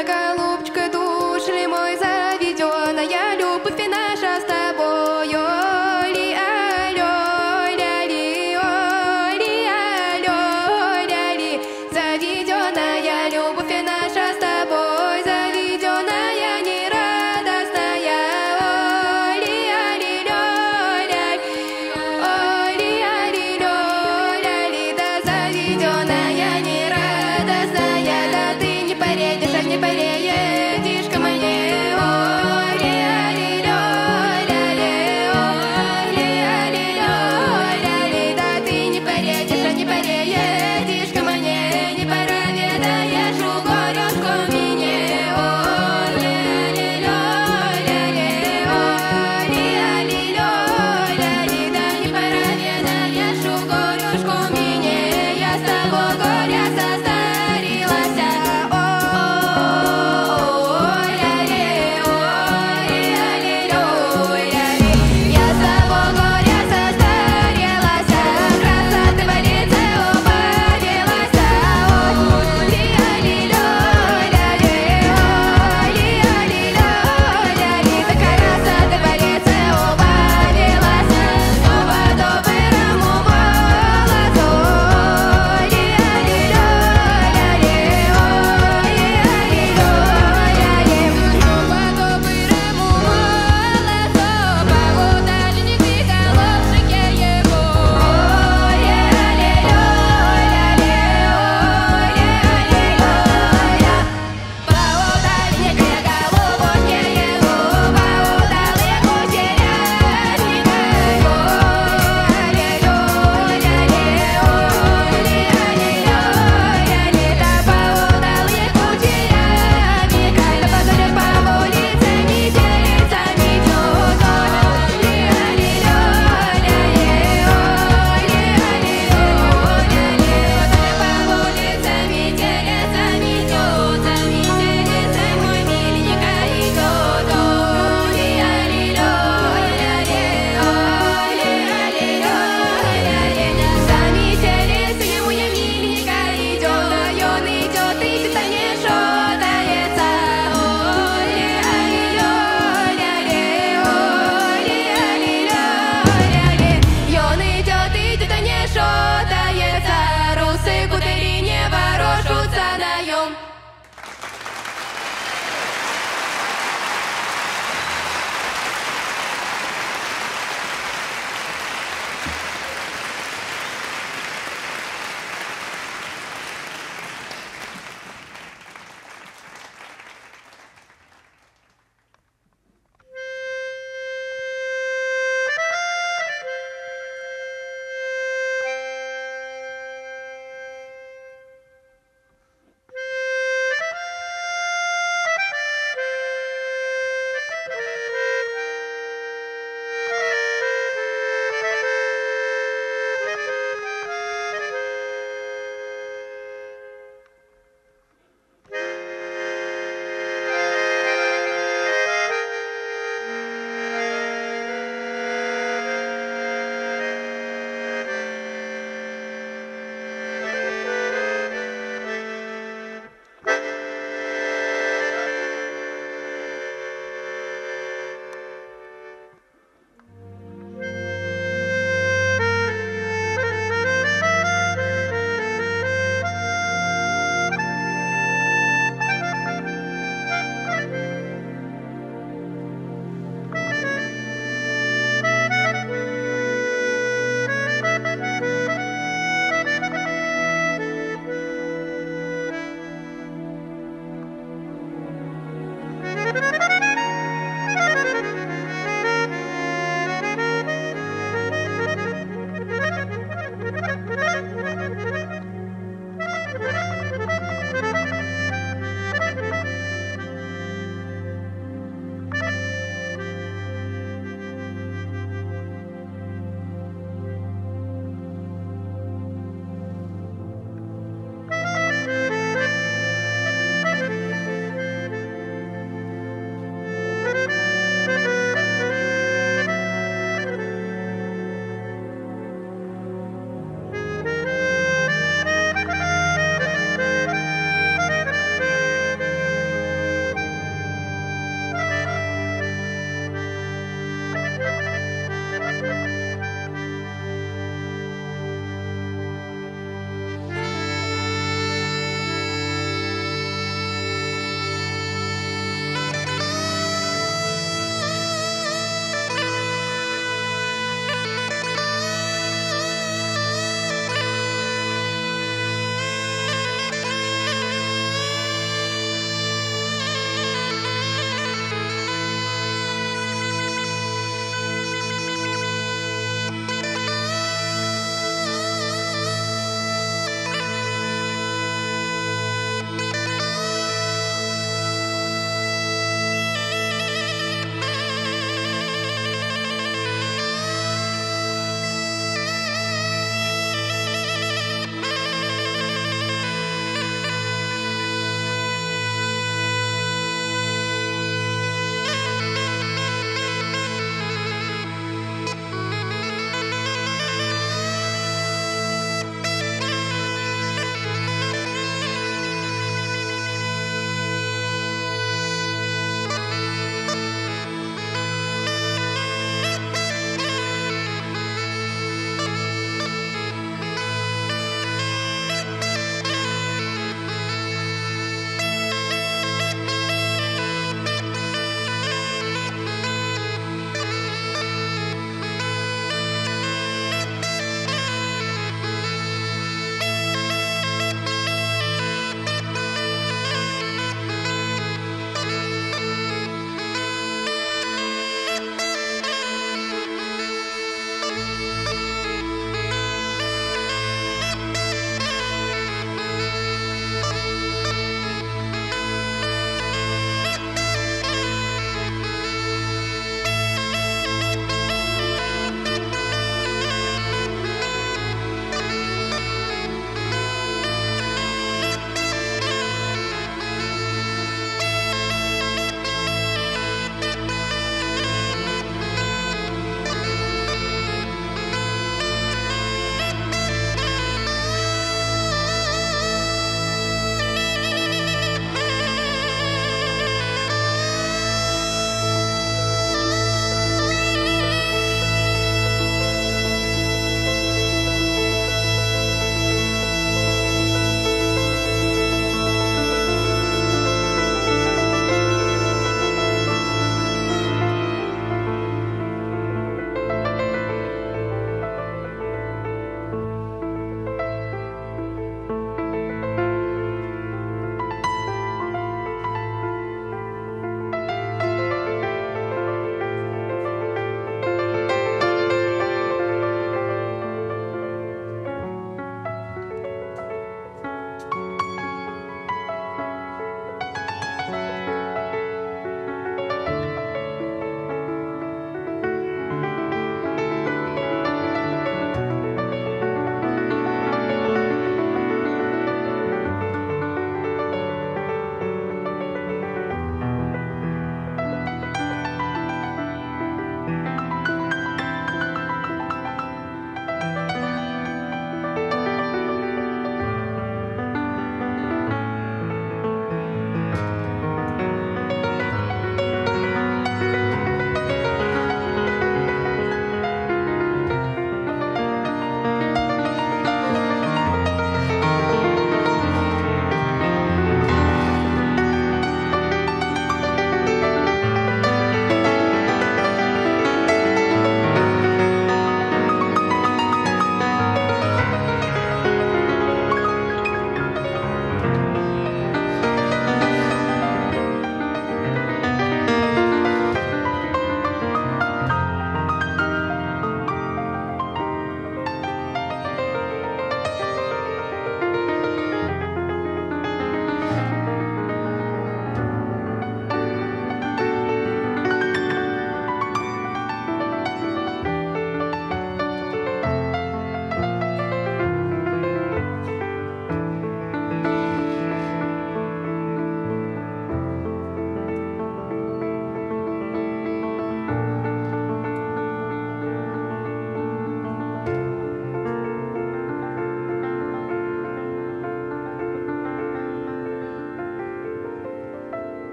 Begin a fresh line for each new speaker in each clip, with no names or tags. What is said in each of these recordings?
голубчика, душ ли мой заведенная любовь и наша с тобою. Ли, алё, ля-ли, о, ли, алё, ля-ли. Заведенная любовь и наша с тобой, заведенная нерадостная. О, ли, али, лё, ля-ли, о, ли, али, лё, ля-ли. Да заведенная нерадостная, да ты не поедешь, а не поедешь ко мне. О, ли, али, лё, ля-ли, о, ли, али, лё, ля-ли. Да ты не поедешь, а не поедешь ко мне. Не проведаешь у горюшку мне. О, ли, али, лё, ля-ли, о, ли, али, лё, ля-ли. Да не проведаешь у горюшку мне. Я с того горя состарилась. О, ля-ли, о, ли, али, лё, ля-ли. Я с того горя состарилась, красоты в лице убавилась. О, ли, али, лё, ля-ли, о, ли, али, лё, ля-ли. Да красоты в лице убавилась, снова доброму голосу. О, ли, али, лё, ля-ли, о, ли, али, лё, ля-ли. Снова доброму голосу, поводальник и головчик я его. О, ли, али, лё, ля-ли, о, ли, али, лё, ля. Поводальник и головок я его, поводал я кучерявника его. Али, лё, ля-ли, о, ли, али, лё, ля-ли. Да поводал я кучерявника, да походит по улице метелица метет. О, ли, али, лё, ля-ли, о, ли, али, лё, ля-ли. Да по улице метелица метет, за метелицей мой миленько идет. О, ли, али, лё, ля-ли, о, ли, али, лё, ля-ли. За метелицей моя миленько идет, и он идет, и не шотается. О, ли, али, лё, ля-ли, о, ли, али, лё, ля-ли. И он идет, и не шотается, русые кудри не ворочутся на нем.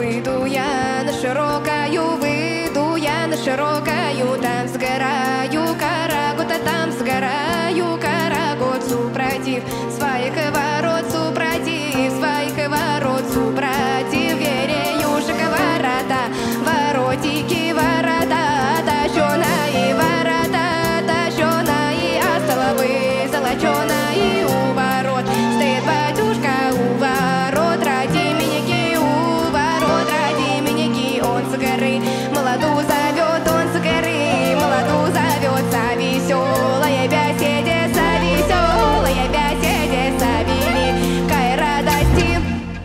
выйду я на широкую, выйду я на широкую, там сгораю карагота, там сгораю карагот, супротив своих ворот, супротив своих ворот, супротив вереюшек ворота, воротики ворота, тащеные ворота, тащеные, а столбы золоченые у ворот, стоит батюшка у ворот, ради миники, у ворот, ради миники, он с горы молоду зовет, он с горы молоду зовет, веселая беседа, веселая беседа, великой радости.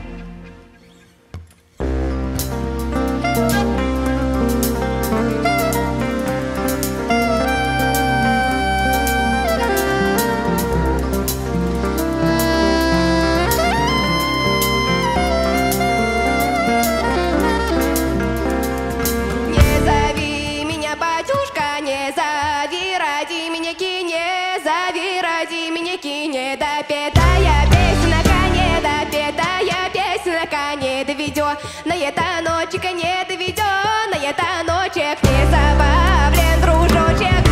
Не зови меня, батюшка, не зови, ради миники, не зови, ради миники, не допетая песенка, не допетая песенка, не доведет, на это ночек не доведет, на это ночек не забавлен дружочек.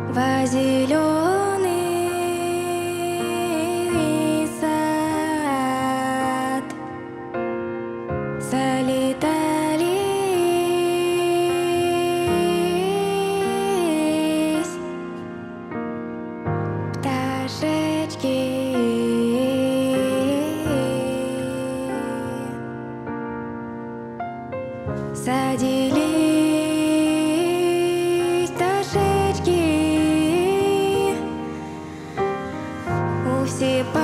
во зеленый сад залетались пташечки. Садились пташечки, все по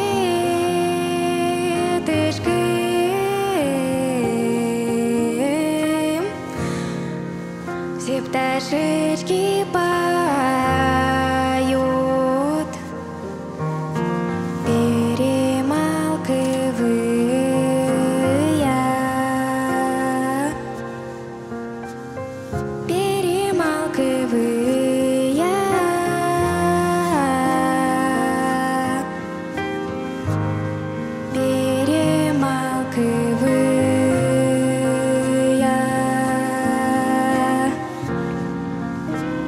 веточке, все пташечки поют, перемалкивая.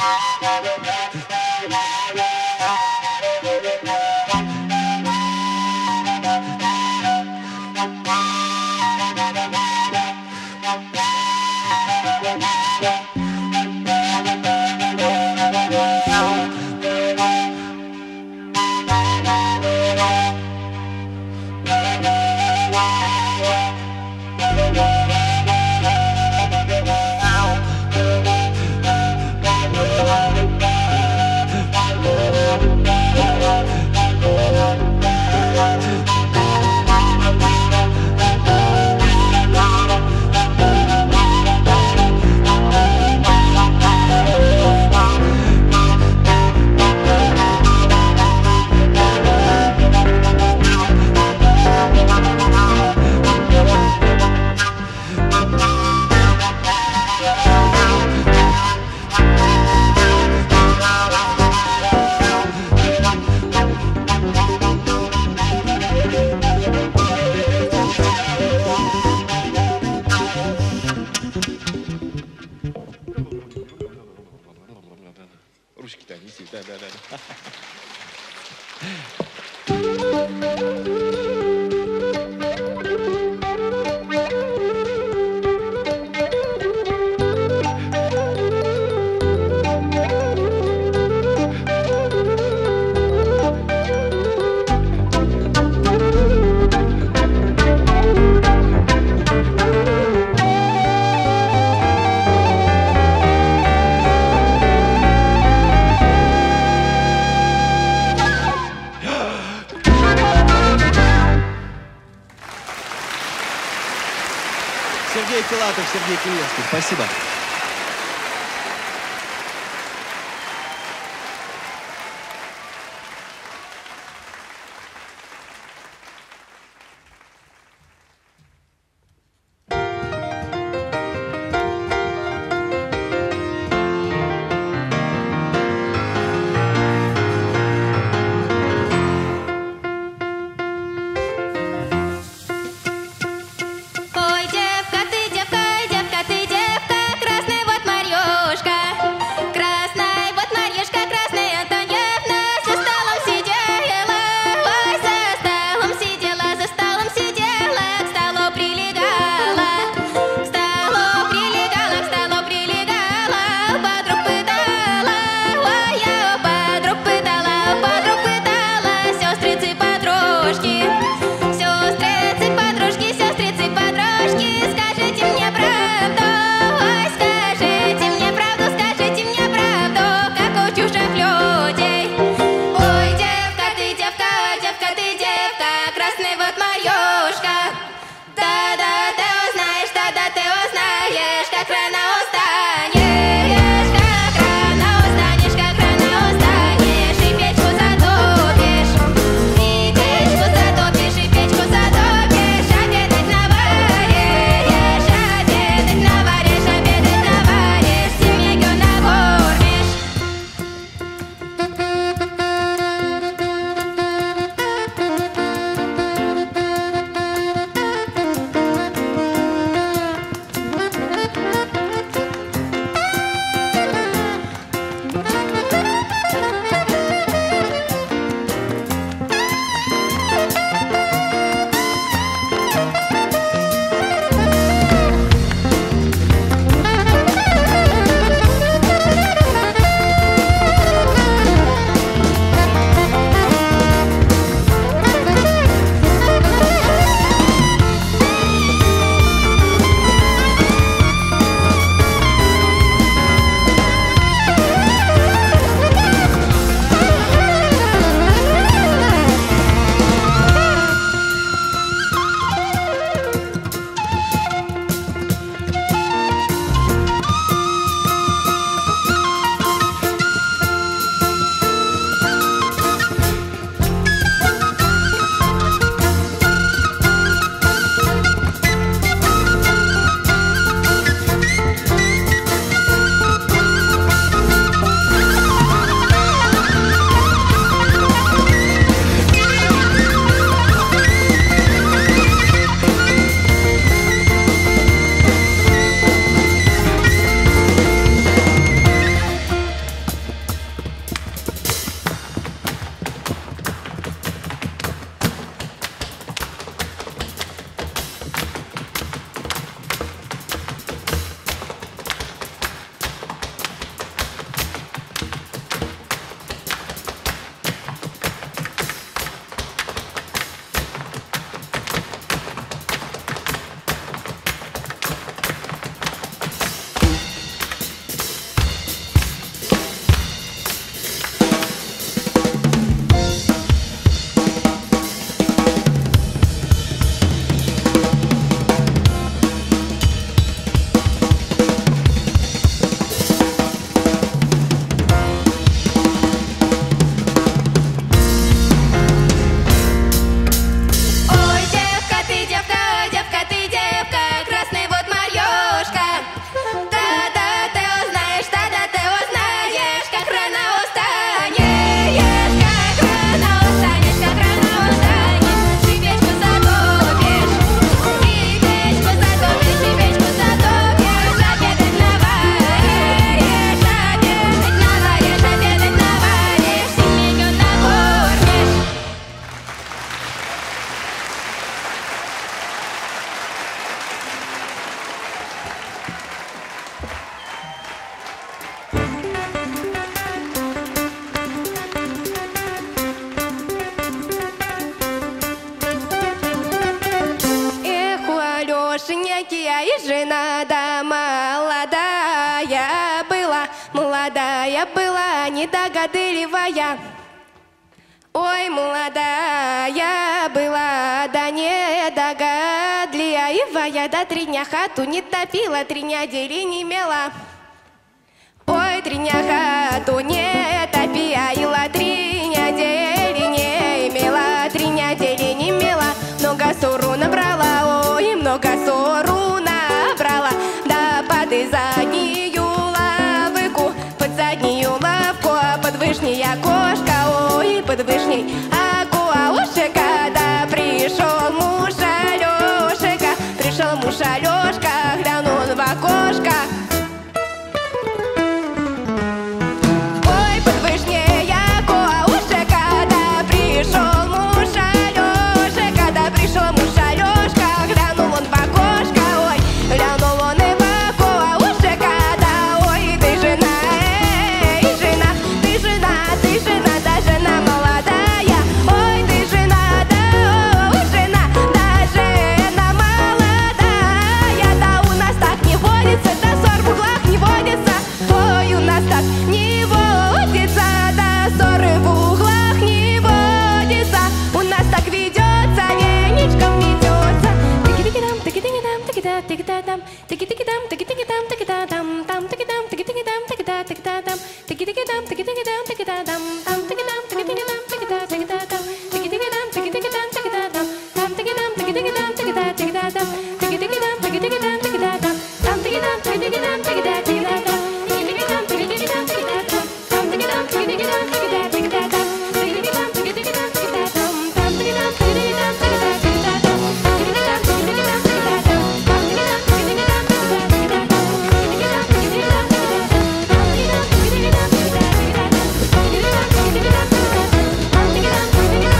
Ручки-то неси, да.
Сергей Филатов, Сергей Клиевский. Спасибо.
Ой, девка, ты девка, красная вот Марьюшка. Красная вот Марьюшка, красная Антоньевна, за столом сидела. Ой, за столом сидела, за столом сидела, к столу прилегала. К столу прилегала, к столу прилегала, подруг пытала. Ой, я подруг пытала, сестрицы подружки. Сестрицы подружки, сестрицы подружки, скажите мне правду, ой, скажите мне правду, как у чужих людей. Ой, девка, ты девка, красная вот Марьюшка. Тогда ты узнаешь, как рано устанешь, и печку затопишь, и печку затопишь, обедать наваришь, семейку накормишь. хорошенькая и жена, да молодая была, недогадливая. Ой, молодая была, да недогадливая, да 3 дня хату не топила, 3 недели не мела. Ой, 3 дня хату не топила, 3 недели не имела, 3 недели не мела. Много ссору набрала, ой, много ссору набрала, да под заднюю лавку, под заднюю лавку, под вышней окошко, ой, под вышней окошко, да пришел муж Алешка, глянул в окошко. Ой, под вышней окошко, да пришел муж Алешка, да пришел муж Алешка, глянул он в окошко, ой, глянул он и в окошко, да, ой, ты жена, да жена молодая, ой, ты жена, да, ой, жена, да жена молодая, да у нас так не водится, да ссор в углах не водится, ой, у нас так не водится, да ссоры в углах не водится, у нас так ведется, веничком ведется. Тики-тики-дам, тики-тики-дам, тики-да-тики-да-дам, тики-тики-дам, тики-тики-дам, тики-да-дам, там тики-дам, тики-тики-дам, тики-да-тики-да-дам, тики-тики-дам, тики-тики-дам, тики-да-дам, там тики-дам, тики-тики-дам, тики-да-тики-да-дам, тики-тики-дам, тики-тики-дам, тики-да-дам, там тики-дам, тики-тики-дам, тики-да-тики-да-дам, тики-тики-дам, тики-тики-дам, тики-да-дам, там тики-дам, тики-тики-дам, тики-да-тики-да-дам, тики-тики-дам, тики-тики-дам, тики-да-дам, там тики-дам, тики-тики-дам, тики-да-тики-да-дам, тики-тики-дам, тики-тики-дам, тики-да-дам, там тики-дам, тики-тики-дам, тики-да-тики-да-дам, тики-тики-дам, тики-тики-дам, тики-да-дам, там тики-дам, тики-тики-дам, тики-да-тики-да-дам, тики-тики-дам, тики-тики-дам, тики-да-тики-да-дам, тики-тики-дам, тики-тики-дам, тики-да-тики-да-дам, тики-тики-дам, тики-тики-дам,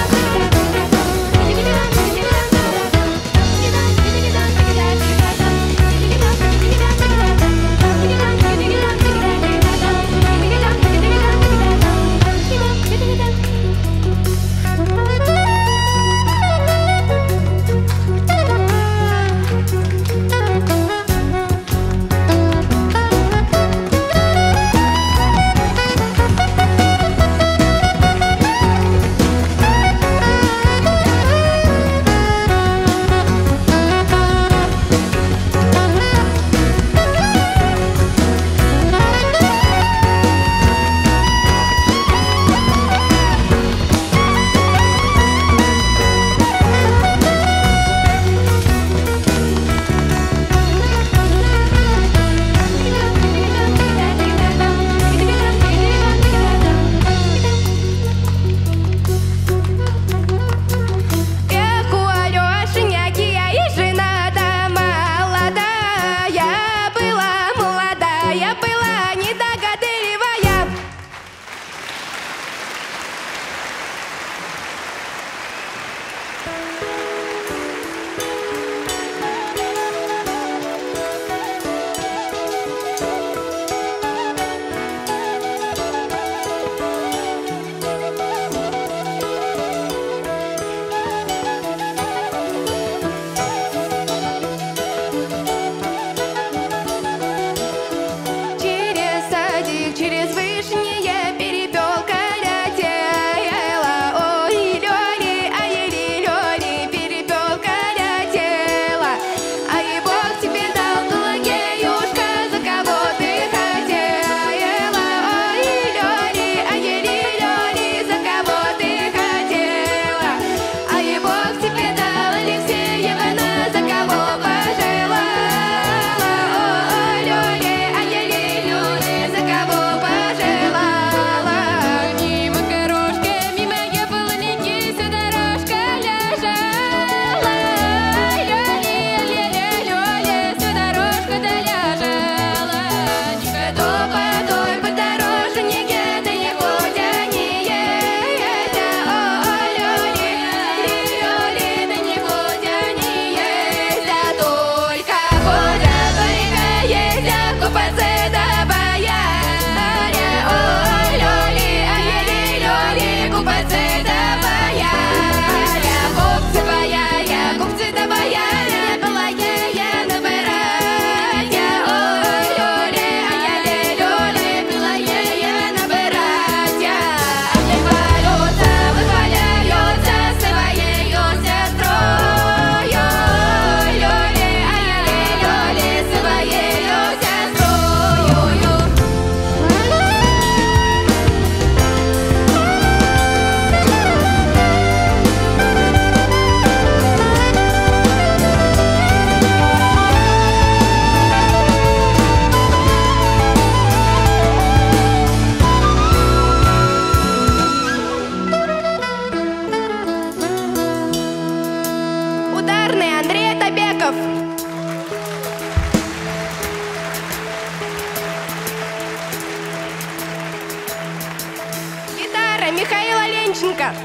Янченко.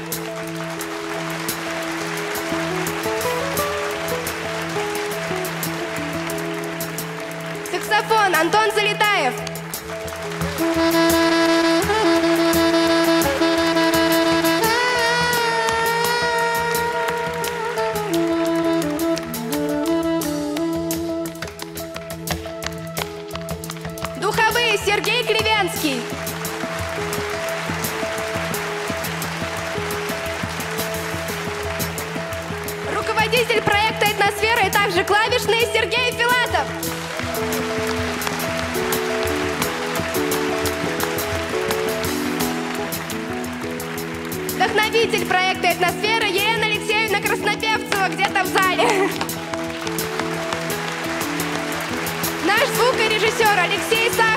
Саксофон Антон Залетаев. Духовые Сергей Кривенский. Руководитель проекта «Этносфера» и также клавишный Сергей Филатов. Вдохновитель проекта «Этносфера» Елена Алексеевна Краснопевцева где-то в зале. Наш звукорежиссер Алексей Савченко.